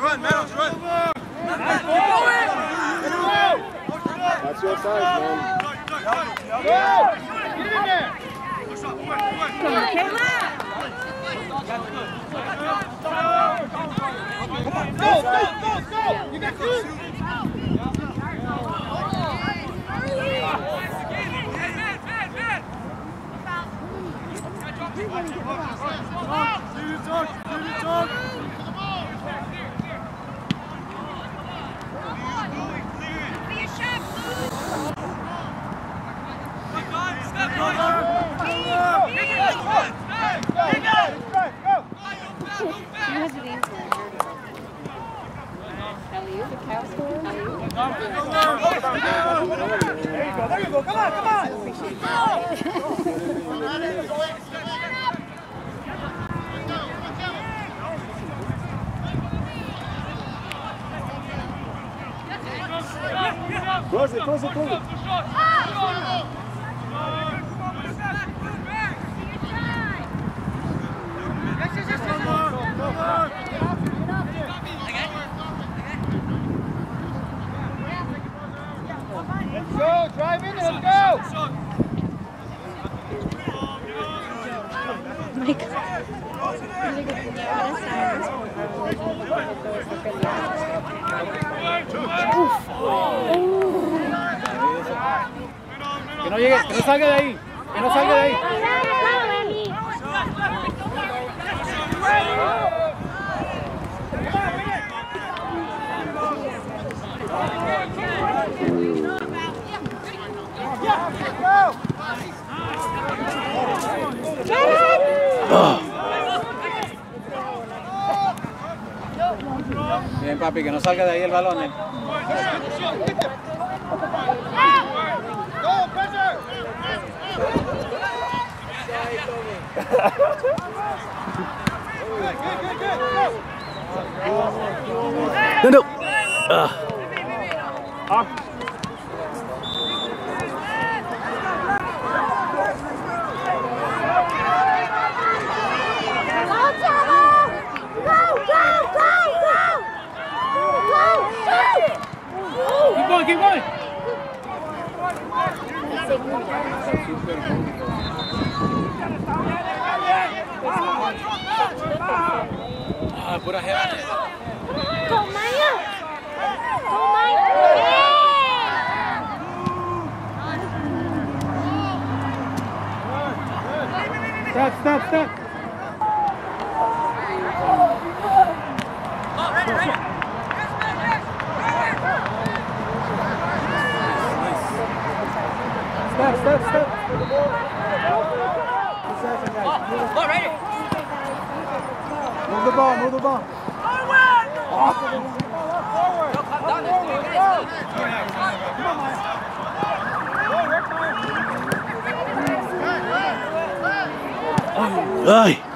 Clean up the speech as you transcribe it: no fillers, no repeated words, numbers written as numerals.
That's your size, man. Come on, Kayla! Go! You got two! There you go, come on! Close it. Let's go, drive in, let's go! Que no llegue, que no salga de ahí. Bien, papi, que no salga de ahí el balón. No. Keep going. Pura jeva. Stop. Ready. Stop. Ball ready. Move the ball. Forward! Ay.